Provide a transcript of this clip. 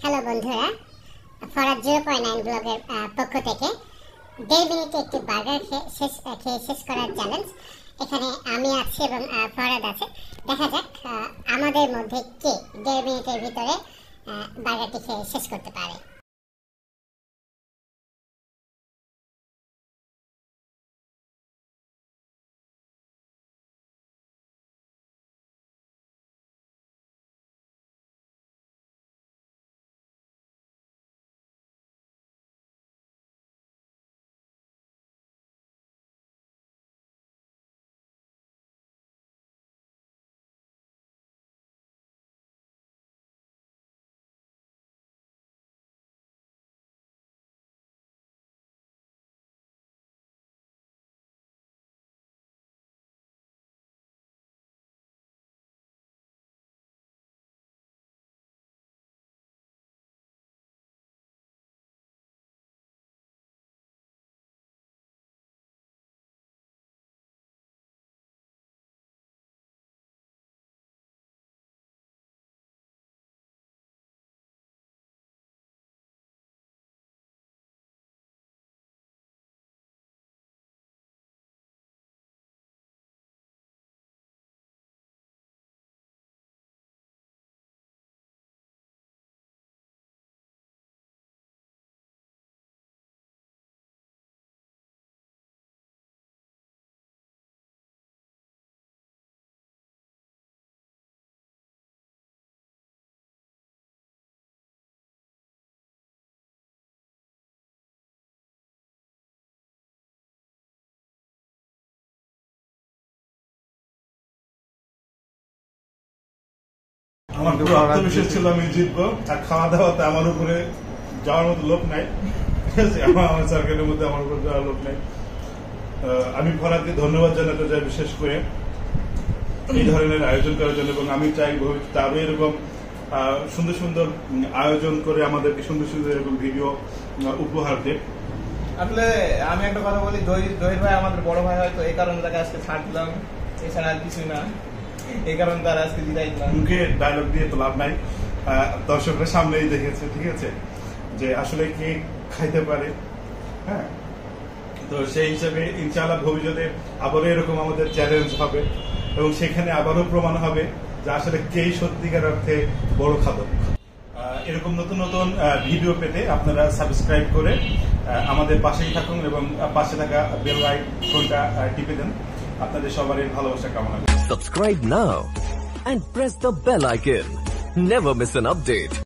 Hello বন্ধুরা, ফরাদ 0.9 ব্লগের পক্ষ থেকে 1.5 মিনিটে একটি বার্গার খেয়ে শেষ করার চ্যালেঞ্জ। এখানে আমি আছি এবং ফরাদ আছে। দেখা যাক আমাদের মধ্যে কে 1.5 মিনিটের ভিতরে বার্গারটি খেয়ে শেষ করতে পারে। আমার পুরো আত্মবিশ্বাস ছিল আমি জিতবো, আর খাওয়া দাওয়াতে আমার উপরে যাওয়ার মতো লোক নাই। ঠিক আছে, আমার সার্কেলের মধ্যে আমার উপরে যাওয়ার লোক নাই। আমি ফরাদকে ধন্যবাদ জানাতে চাই বিশেষ করে এই ধরনের আয়োজন করার জন্য, এবং আমি চাই ভবিষ্যতে আরো এরকম সুন্দর সুন্দর আয়োজন করে আমাদেরকে সুন্দর সুন্দর এরকম ভিডিও উপহার দেয়। আসলে আমি একটা কথা বলি, জহির ভাই আমাদের বড় ভাই, হয়তো এই কারণে তাকে আজকে ছাড় দিলাম, এছাড়া আর কিছুই না। এই কারণে তার আজকে দিদাই দিলাম। মুখে ডায়লগ দিয়ে তো লাভ নাই, দর্শকরা সামনেই দেখেছে। ঠিক আছে, যে আসলে কে খাইতে পারে। হ্যাঁ, তো সেই হিসাবে ইনশাআল্লাহ ভবিষ্যতে আবারও এরকম আমাদের চ্যালেঞ্জ হবে, এবং সেখানে আবারও প্রমাণ হবে যে আসলে কেই সত্যিকার অর্থে বড় খাদক। এরকম নতুন নতুন ভিডিও পেতে আপনারা সাবস্ক্রাইব করে আমাদের পাশেই থাকুন, এবং পাশে থাকা বেল আইকনটা টিপে দেন। আপনাদের সবারই ভালোবাসা কামনা করি। Subscribe now and press the bell icon. Never miss an update.